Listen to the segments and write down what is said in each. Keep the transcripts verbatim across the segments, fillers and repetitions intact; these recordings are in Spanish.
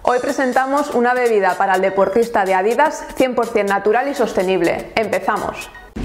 Hoy presentamos una bebida para el deportista de Adidas cien por cien natural y sostenible. ¡Empezamos!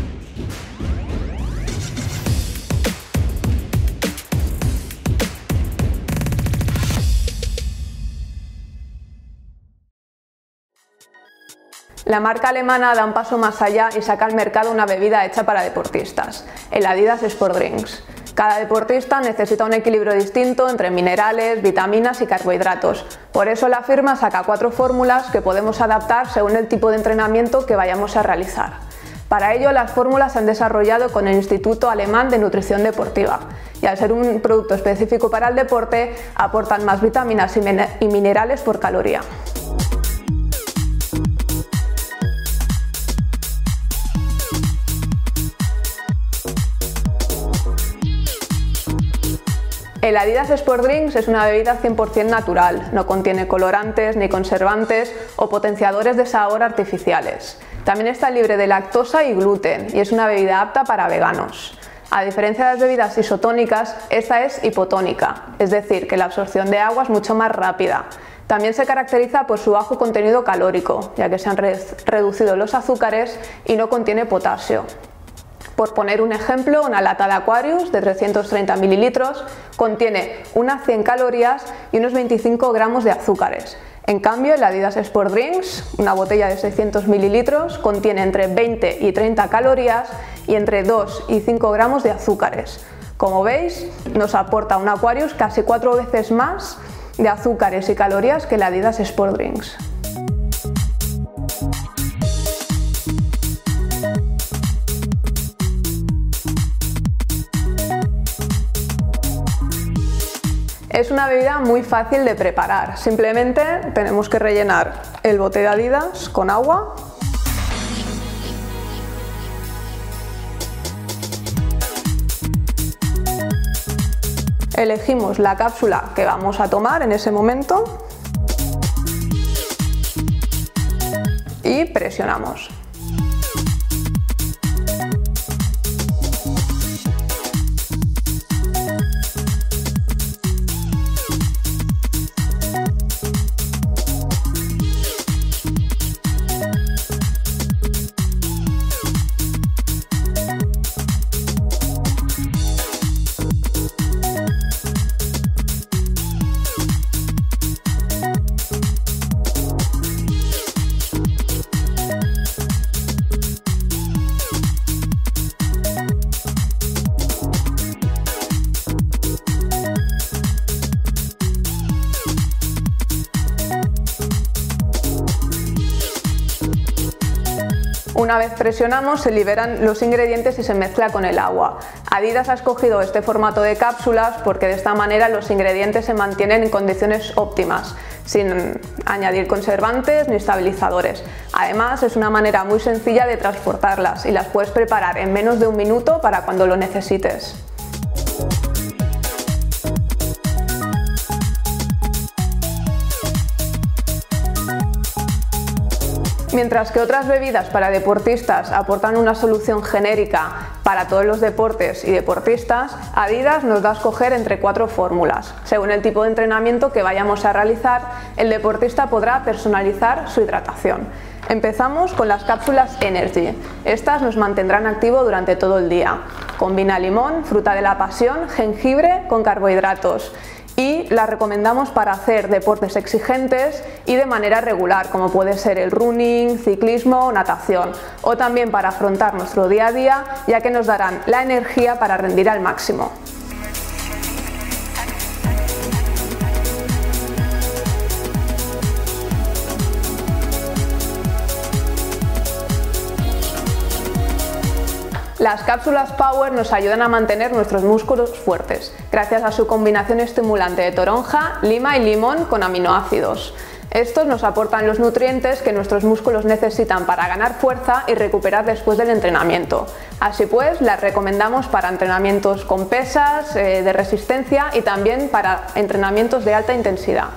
La marca alemana da un paso más allá y saca al mercado una bebida hecha para deportistas, el Adidas Sport Drinks. Cada deportista necesita un equilibrio distinto entre minerales, vitaminas y carbohidratos. Por eso la firma saca cuatro fórmulas que podemos adaptar según el tipo de entrenamiento que vayamos a realizar. Para ello, las fórmulas se han desarrollado con el Instituto Alemán de Nutrición Deportiva y al ser un producto específico para el deporte, aportan más vitaminas y minerales por caloría. El Adidas Sport Drinks es una bebida cien por cien natural, no contiene colorantes ni conservantes o potenciadores de sabor artificiales. También está libre de lactosa y gluten y es una bebida apta para veganos. A diferencia de las bebidas isotónicas, esta es hipotónica, es decir, que la absorción de agua es mucho más rápida. También se caracteriza por su bajo contenido calórico, ya que se han re- reducido los azúcares y no contiene potasio. Por poner un ejemplo, una lata de Aquarius de trescientos treinta mililitros contiene unas cien calorías y unos veinticinco gramos de azúcares. En cambio, el Adidas Sport Drinks, una botella de seiscientos mililitros, contiene entre veinte y treinta calorías y entre dos y cinco gramos de azúcares. Como veis, nos aporta un Aquarius casi cuatro veces más de azúcares y calorías que el Adidas Sport Drinks. Es una bebida muy fácil de preparar, simplemente tenemos que rellenar el bote de Adidas con agua. Elegimos la cápsula que vamos a tomar en ese momento y presionamos. Una vez presionamos, se liberan los ingredientes y se mezcla con el agua. Adidas ha escogido este formato de cápsulas porque de esta manera los ingredientes se mantienen en condiciones óptimas, sin añadir conservantes ni estabilizadores. Además, es una manera muy sencilla de transportarlas y las puedes preparar en menos de un minuto para cuando lo necesites. Mientras que otras bebidas para deportistas aportan una solución genérica para todos los deportes y deportistas, Adidas nos da a escoger entre cuatro fórmulas. Según el tipo de entrenamiento que vayamos a realizar, el deportista podrá personalizar su hidratación. Empezamos con las cápsulas Energy. Estas nos mantendrán activo durante todo el día. Combina limón, fruta de la pasión, jengibre con carbohidratos. Y las recomendamos para hacer deportes exigentes y de manera regular, como puede ser el running, ciclismo o natación, o también para afrontar nuestro día a día, ya que nos darán la energía para rendir al máximo. Las cápsulas Power nos ayudan a mantener nuestros músculos fuertes, gracias a su combinación estimulante de toronja, lima y limón con aminoácidos. Estos nos aportan los nutrientes que nuestros músculos necesitan para ganar fuerza y recuperar después del entrenamiento. Así pues, las recomendamos para entrenamientos con pesas, eh, de resistencia y también para entrenamientos de alta intensidad.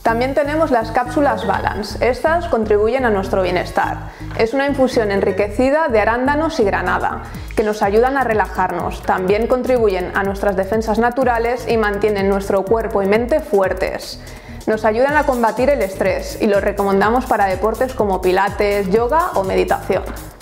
También tenemos las cápsulas Balance. Estas contribuyen a nuestro bienestar. Es una infusión enriquecida de arándanos y granada, que nos ayudan a relajarnos. También contribuyen a nuestras defensas naturales y mantienen nuestro cuerpo y mente fuertes. Nos ayudan a combatir el estrés y los recomendamos para deportes como pilates, yoga o meditación.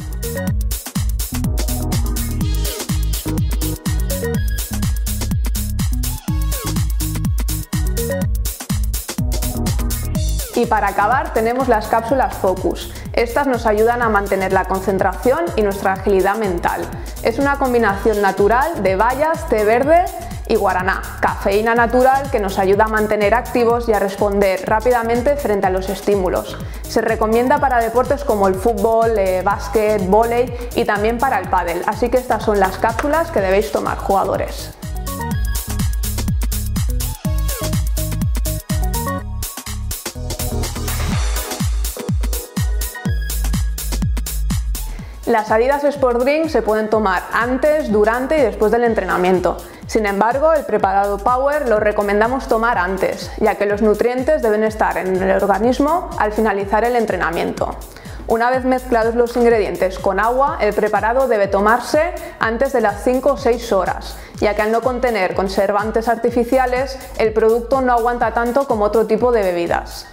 Y para acabar tenemos las cápsulas Focus. Estas nos ayudan a mantener la concentración y nuestra agilidad mental. Es una combinación natural de bayas, té verde y guaraná, cafeína natural que nos ayuda a mantener activos y a responder rápidamente frente a los estímulos. Se recomienda para deportes como el fútbol, eh, básquet, vóley y también para el pádel, así que estas son las cápsulas que debéis tomar, jugadores. Las Adidas Sport Drink se pueden tomar antes, durante y después del entrenamiento. Sin embargo, el preparado Power lo recomendamos tomar antes, ya que los nutrientes deben estar en el organismo al finalizar el entrenamiento. Una vez mezclados los ingredientes con agua, el preparado debe tomarse antes de las cinco o seis horas, ya que al no contener conservantes artificiales, el producto no aguanta tanto como otro tipo de bebidas.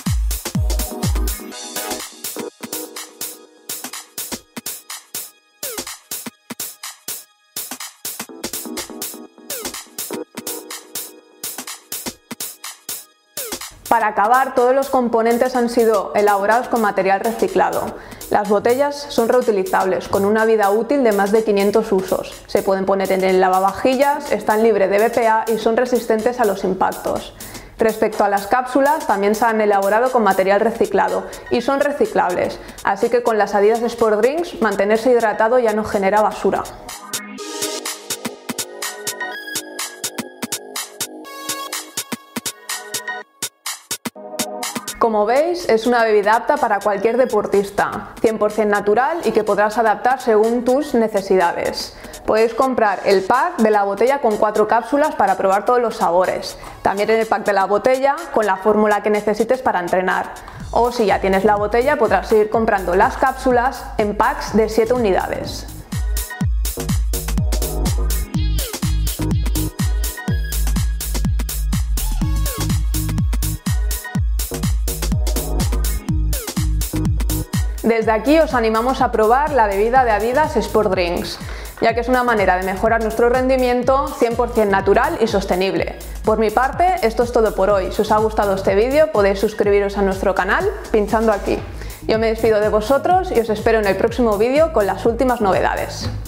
Para acabar, todos los componentes han sido elaborados con material reciclado. Las botellas son reutilizables, con una vida útil de más de quinientos usos. Se pueden poner en el lavavajillas, están libres de B P A y son resistentes a los impactos. Respecto a las cápsulas, también se han elaborado con material reciclado y son reciclables, así que con las Adidas Sport Drinks mantenerse hidratado ya no genera basura. Como veis, es una bebida apta para cualquier deportista, cien por cien natural y que podrás adaptar según tus necesidades. Podéis comprar el pack de la botella con cuatro cápsulas para probar todos los sabores. También en el pack de la botella con la fórmula que necesites para entrenar. O si ya tienes la botella, podrás seguir comprando las cápsulas en packs de siete unidades. Desde aquí os animamos a probar la bebida de Adidas Sport Drinks, ya que es una manera de mejorar nuestro rendimiento cien por cien natural y sostenible. Por mi parte, esto es todo por hoy. Si os ha gustado este vídeo, podéis suscribiros a nuestro canal pinchando aquí. Yo me despido de vosotros y os espero en el próximo vídeo con las últimas novedades.